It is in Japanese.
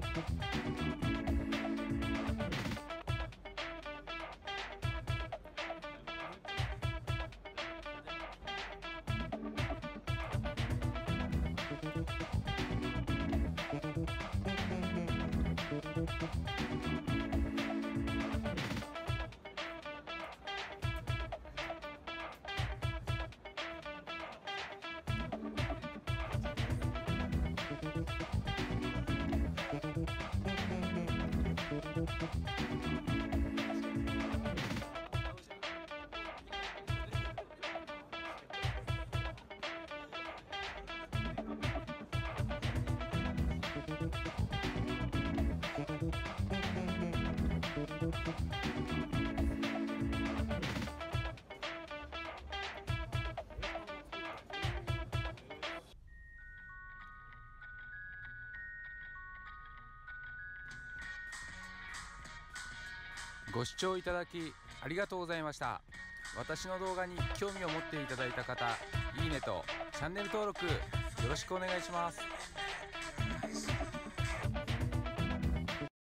ご視聴いただきありがとうございました。私の動画に興味を持っていただいた方、いいねとチャンネル登録よろしくお願いします。